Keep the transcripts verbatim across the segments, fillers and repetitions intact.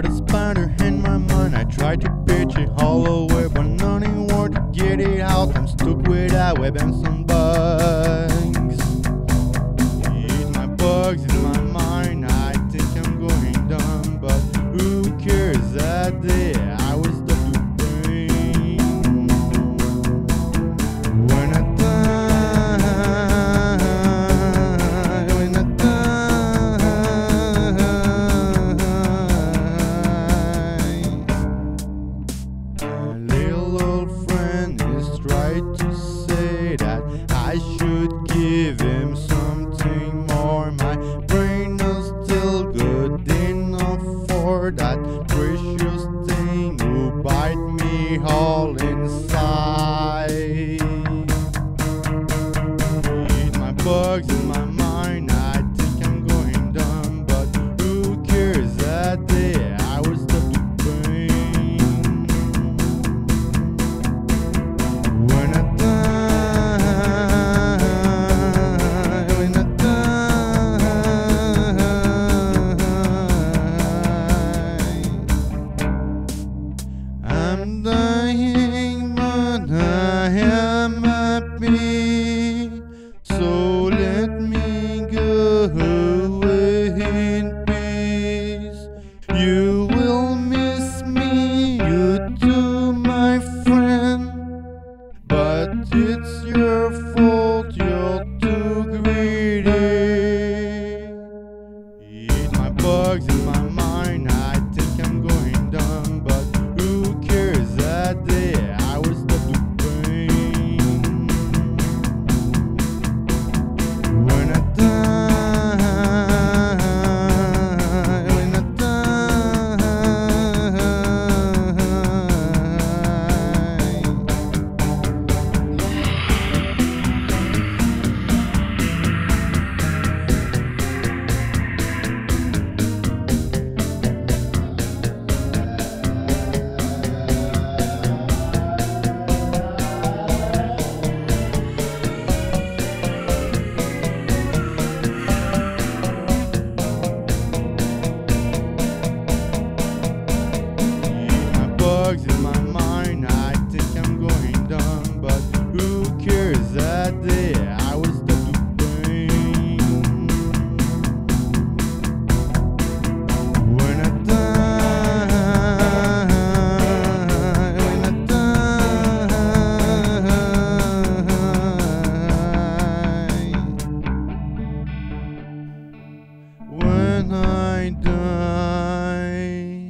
But a spider in my mind, I tried to pitch it hollow away, but nothing worked to get it out. I'm stuck without web and some bugs. Eat my bugs in my mind, I think I'm going dumb, but who cares that day I was the blue brain. When I die, when I die, my little old friend is trying to say that I should give him something more. My brain is still good enough for that precious thing who bite me all inside. Eat my bugs in my mind, I think I'm going dumb, but who cares that day I was the blue brain. When I die, when I die, I'm dying, but I am happy. So let me go away in peace. You will miss me, you too, my friend. But it's your fault, you're too greedy. Eat my bugs in my mind, I think I'm going dumb, but who cares that day I was the blue brain. When I die, when I bugs in my mind, I think I'm going dumb, but who cares that day I was the blue brain. When I die, when I die, when I die.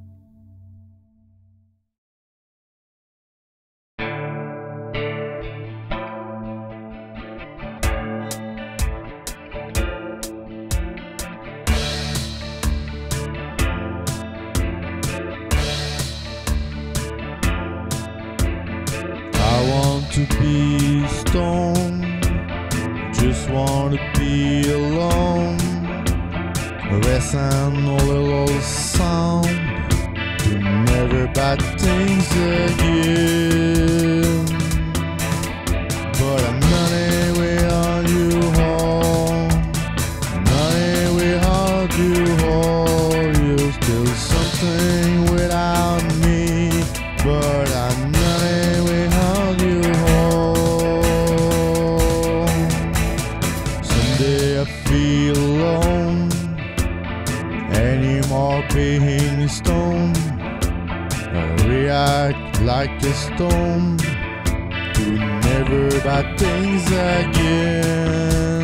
I want to be stoned, just want to be alone. Rest and a little sound, do never bad things again. But I'm not without you home, not without you home. You're still something without me, but I'm not without you home. Someday I feel alone, anymore being stoned. I react like a stone, do never bad things again.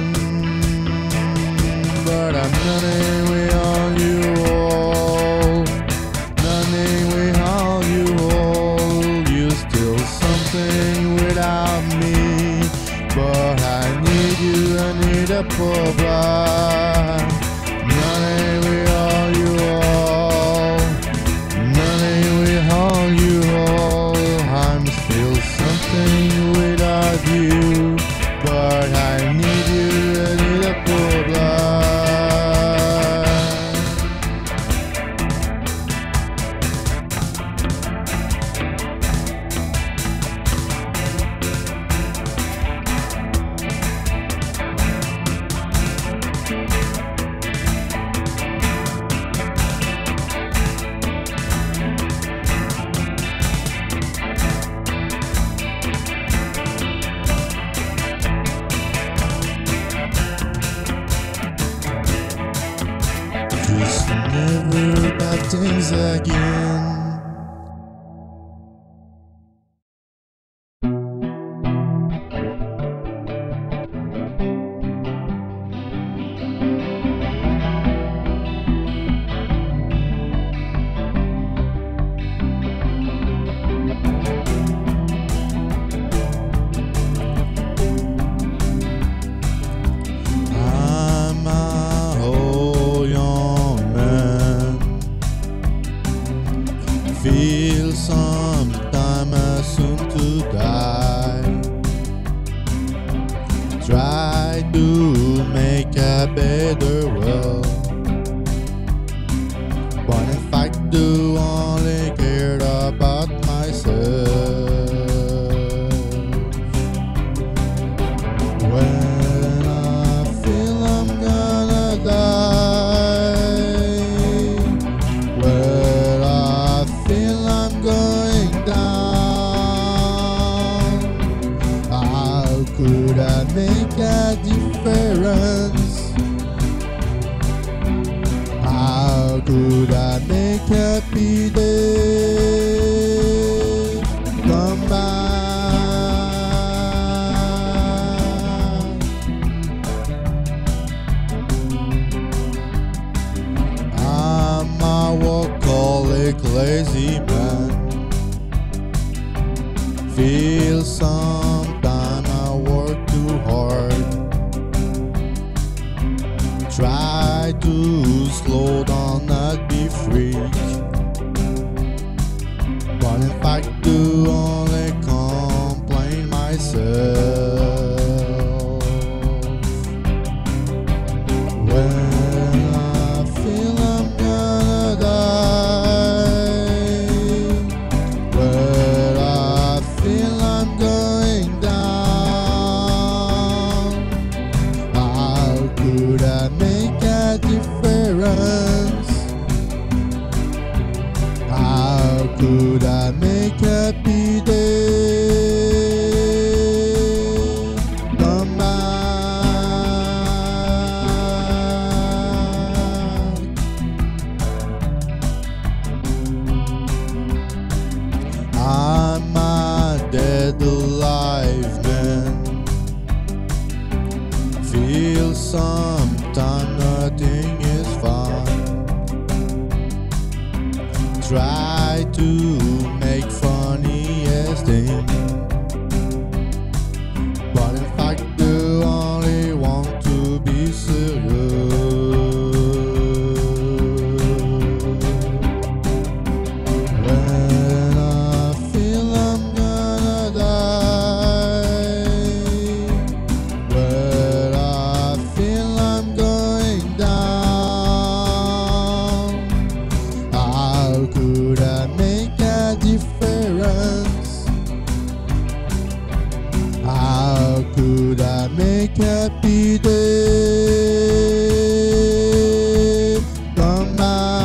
But I'm nothing without you all, nothing without you all. You're still something without me, but I need you, I need a provide. Nothing without you all, nothing without you all. I'm still something without you, but I need you, I need a provide. Just never bad things again. Feel sometime I soon to die. Try to make a better world, but in fact do only care about myself. When I feel I'm gonna die, well I feel I'm going down, how could I make a difference? How could I make happy day come back? I'm a workaholic lazy man. Feel sometime I work too hard. Try to slow down, not be freak, but in fact do only complain myself. When I feel I'm gonna die, well I feel I'm going down, how could I make a difference? How could I make happy day come back? I'm a dead alive man. Feel sometime nothing is fine. Try to make funniest thing, but in fact you only want to be serious. When I feel I'm gonna die, well I feel I'm going down, how could I make a difference? How could I make happy day come back?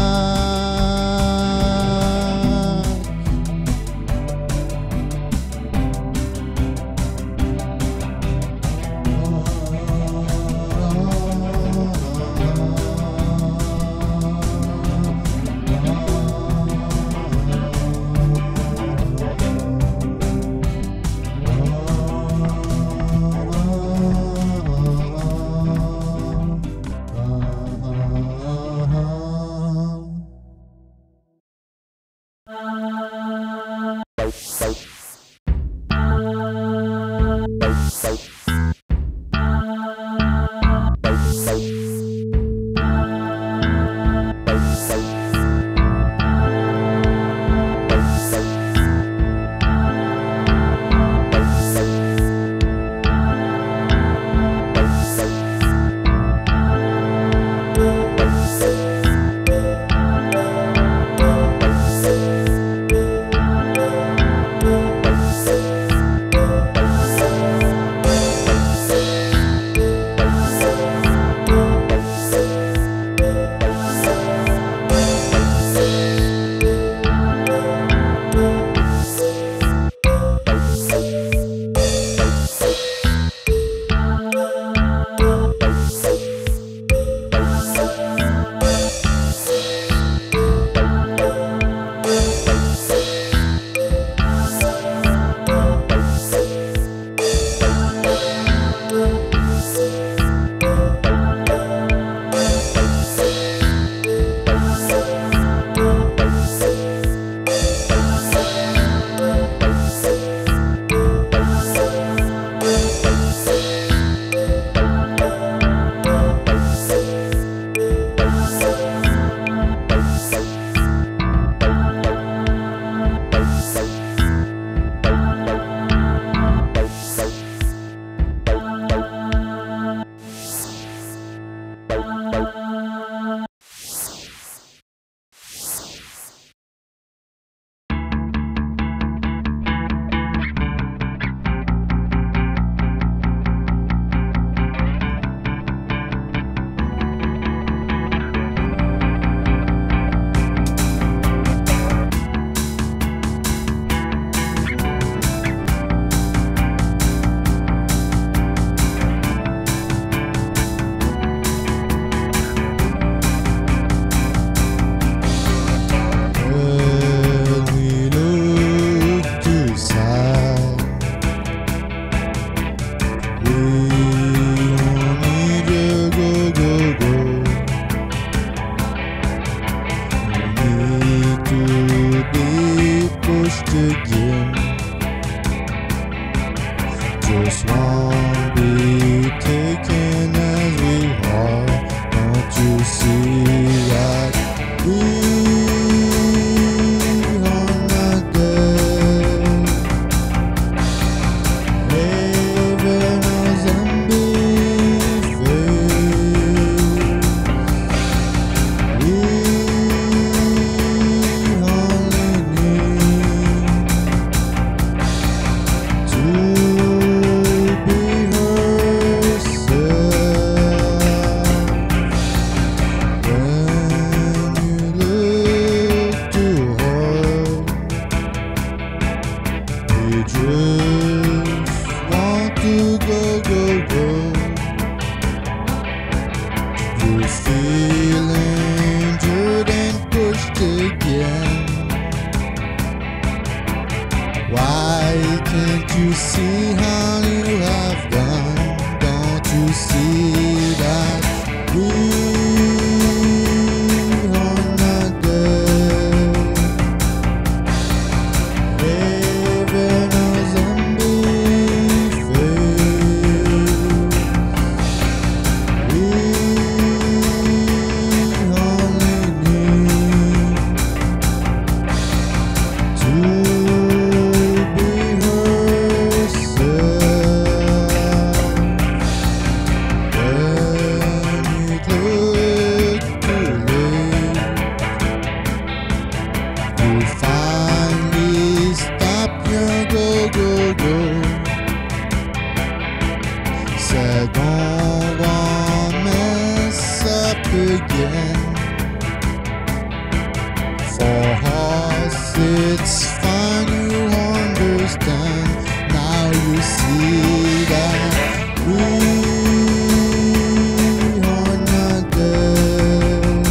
again. Just won't be taken as we are. Don't you see that we are not dead? Living a zombie face. We only need to be herself. When you look too hard, we just want to go, go, go. You feel injured and pushed again. Why can't you see how you have done? Don't you see that we are not dead? Living a zombie face. We only need to be herself. When it looked too late, you finally stop your go, go, go. Said don't want mess up again. For us it's fine, you understand. Now you see that we are not dead.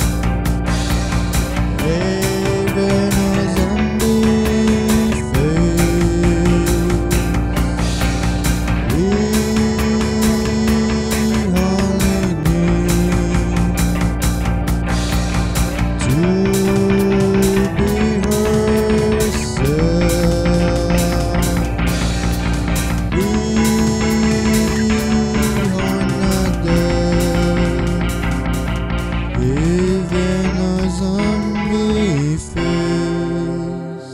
Living a zombie face. We only need to be herself. We are not dead. Living a zombie face.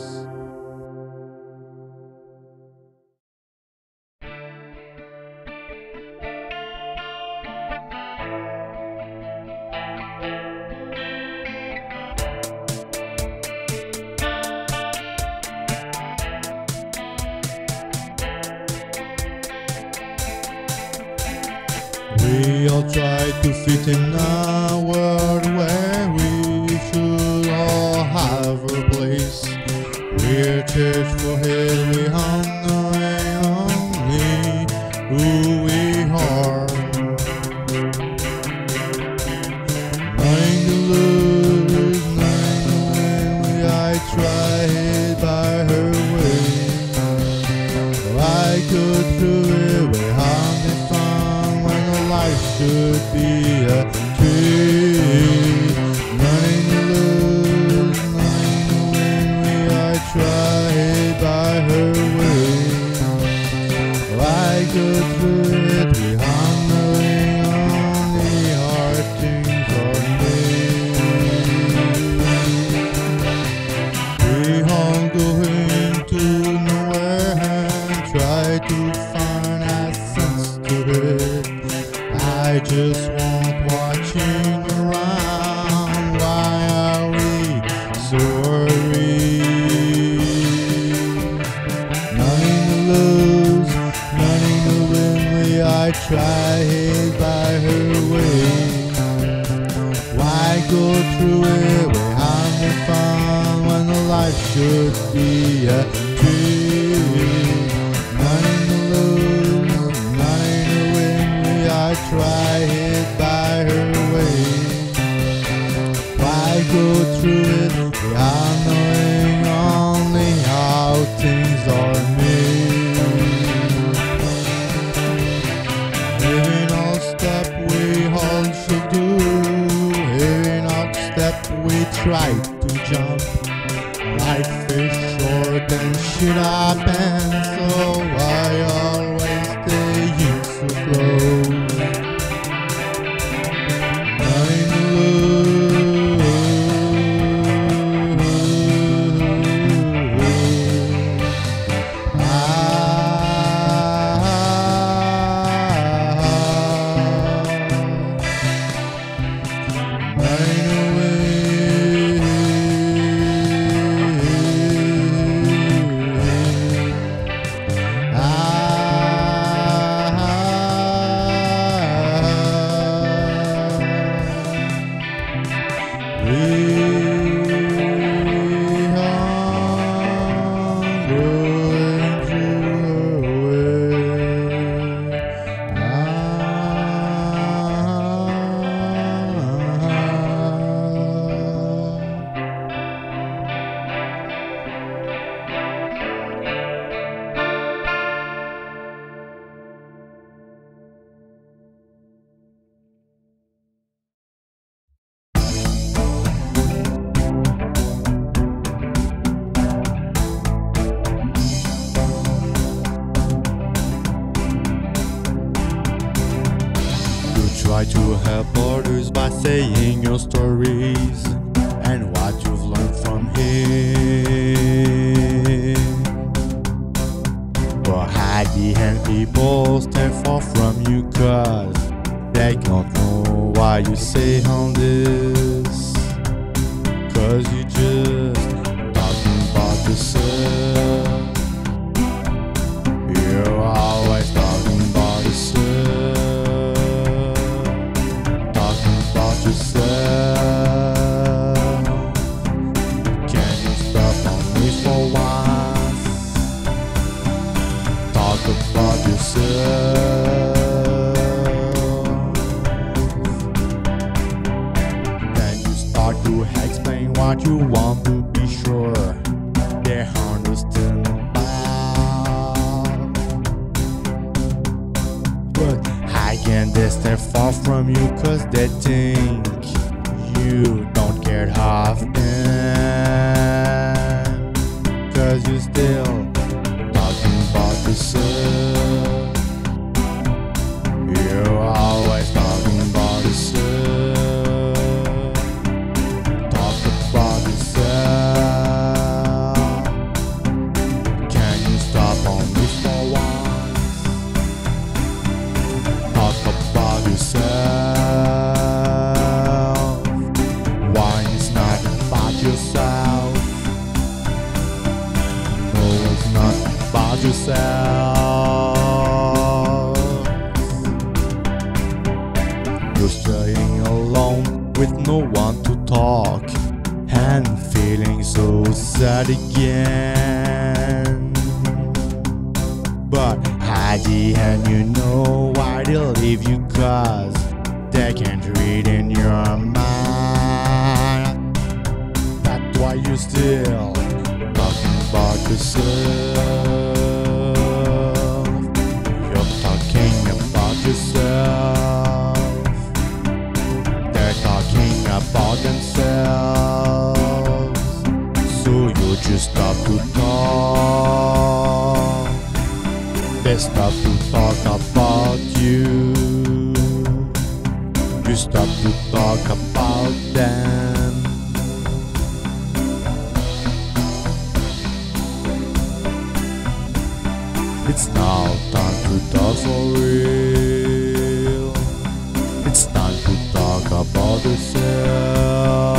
We all try to fit in a world where we should all have a place. We're church for hell, we honor only who we are. Nothing to lose, nothing to win. We I tried by her way. I could through it, we have been found when the life should be a tree. Nothing to lose, nothing to win. We I tried by her way. I could through it, we hung knowing only hard things are made. We all going to nowhere and try to find a sense to it. I just want watching around. Why are we so worried? Nothing to lose, nothing to win. We I tried by her way. Why go through it? We haven't found when the life should be a dream. Nothing to lose, nothing to win. We I try it by her way. Why go through it? We are knowing only how things are made. Living all step we all should do. Living all step we try to jump. Life is short and shit happens, so I always stay so close. Try to help others by saying your stories and what you've learned from him. But at the end, people stand far from you, cause they don't know why you say all this. Cause you just talking about yourself. You're always talking about yourself. Yourself. Can you stop on me for once? Talk about yourself. Then you start to explain what you want to be sure they understand about. But again, they stay far from you cause they think you don't care half them. Cause you still talking about yourself. You're always talking about yourself. Talk about yourself. Can you stop on me for once? Talk about yourself. Why it's not about yourself? No, it's not about yourself. You're staying alone with no one to talk and feeling so sad again. But at the end, you know why they leave you, cause they can't read in your mind. That's why you still talking about yourself. You're talking about yourself. They're talking about themselves. So you just stop to talk. They stop to talk about you. You stop to talk about them. It's now time to talk for real. It's time to talk about yourself.